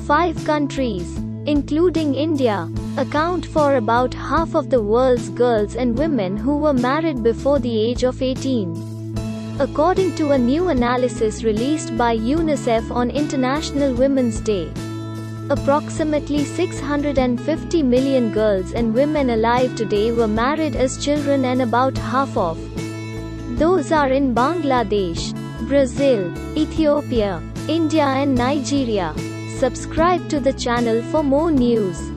5 countries, including India, account for about half of the world's girls and women who were married before the age of 18. According to a new analysis released by UNICEF on International Women's Day, approximately 650 million girls and women alive today were married as children, and about half of those are in Bangladesh, Brazil, Ethiopia, India and Nigeria. Subscribe to the channel for more news.